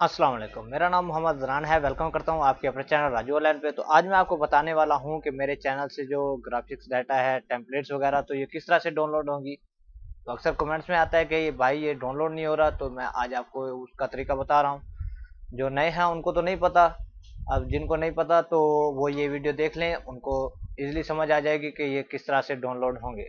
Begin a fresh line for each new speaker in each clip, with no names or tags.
अस्सलाम वालेकुम। मेरा नाम मोहम्मद ज़रान है। वेलकम करता हूँ आपके अपने चैनल राजू ऑनलाइन पे। तो आज मैं आपको बताने वाला हूँ कि मेरे चैनल से जो ग्राफिक्स डाटा है, टेम्पलेट्स वगैरह, तो ये किस तरह से डाउनलोड होंगी। तो अक्सर कमेंट्स में आता है कि ये भाई ये डाउनलोड नहीं हो रहा, तो मैं आज आपको उसका तरीका बता रहा हूँ। जो नए हैं उनको तो नहीं पता, अब जिनको नहीं पता तो वो ये वीडियो देख लें, उनको ईजिली समझ आ जाएगी कि ये किस तरह से डाउनलोड होंगे।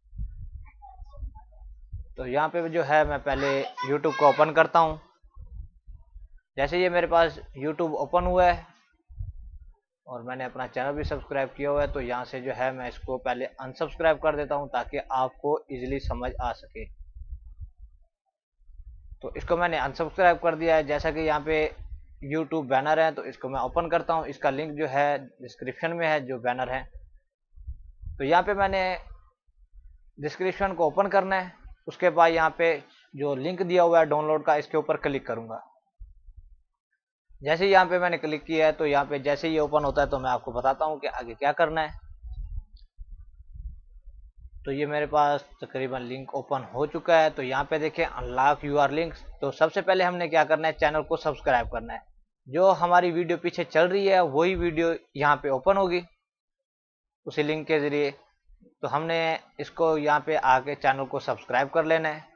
तो यहाँ पे जो है मैं पहले यूट्यूब को ओपन करता हूँ। जैसे ये मेरे पास यूट्यूब ओपन हुआ है और मैंने अपना चैनल भी सब्सक्राइब किया हुआ है, तो यहाँ से जो है मैं इसको पहले अनसब्सक्राइब कर देता हूँ ताकि आपको इजीली समझ आ सके। तो इसको मैंने अनसब्सक्राइब कर दिया है। जैसा कि यहाँ पे यूट्यूब बैनर है, तो इसको मैं ओपन करता हूँ। इसका लिंक जो है डिस्क्रिप्शन में है, जो बैनर है। तो यहाँ पे मैंने डिस्क्रिप्शन को ओपन करना है। उसके बाद यहाँ पे जो लिंक दिया हुआ है डाउनलोड का, इसके ऊपर क्लिक करूंगा। जैसे ही यहाँ पे मैंने क्लिक किया है, तो यहाँ पे जैसे ही ओपन होता है तो मैं आपको बताता हूँ कि आगे क्या करना है। तो ये मेरे पास तकरीबन लिंक ओपन हो चुका है। तो यहाँ पे देखिए अनलॉक यूआर लिंक्स। तो सबसे पहले हमने क्या करना है, चैनल को सब्सक्राइब करना है। जो हमारी वीडियो पीछे चल रही है वही वीडियो यहाँ पे ओपन होगी उसी लिंक के जरिए। तो हमने इसको यहाँ पे आके चैनल को सब्सक्राइब कर लेना है।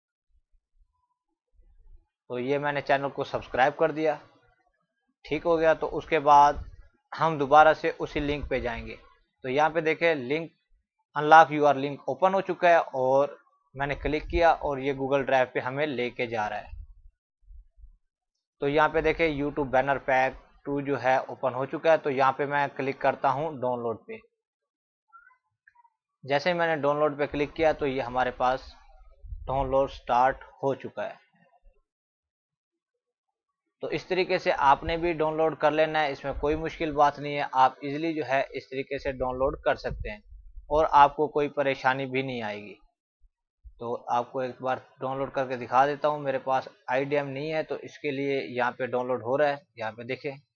तो ये मैंने चैनल को सब्सक्राइब कर दिया, ठीक हो गया। तो उसके बाद हम दोबारा से उसी लिंक पे जाएंगे। तो यहाँ पे देखें link unlock your link open हो चुका है और मैंने क्लिक किया और ये गूगल ड्राइव पे हमें लेके जा रहा है। तो यहाँ पे देखें यूट्यूब बैनर पैक 2 जो है ओपन हो चुका है। तो यहाँ पे मैं क्लिक करता हूँ डाउनलोड पे। जैसे ही मैंने डाउनलोड पे क्लिक किया तो ये हमारे पास डाउनलोड स्टार्ट हो चुका है। तो इस तरीके से आपने भी डाउनलोड कर लेना है, इसमें कोई मुश्किल बात नहीं है। आप इजीली जो है इस तरीके से डाउनलोड कर सकते हैं और आपको कोई परेशानी भी नहीं आएगी। तो आपको एक बार डाउनलोड करके दिखा देता हूँ। मेरे पास आईडीएम नहीं है, तो इसके लिए यहाँ पे डाउनलोड हो रहा है। यहाँ पे देखें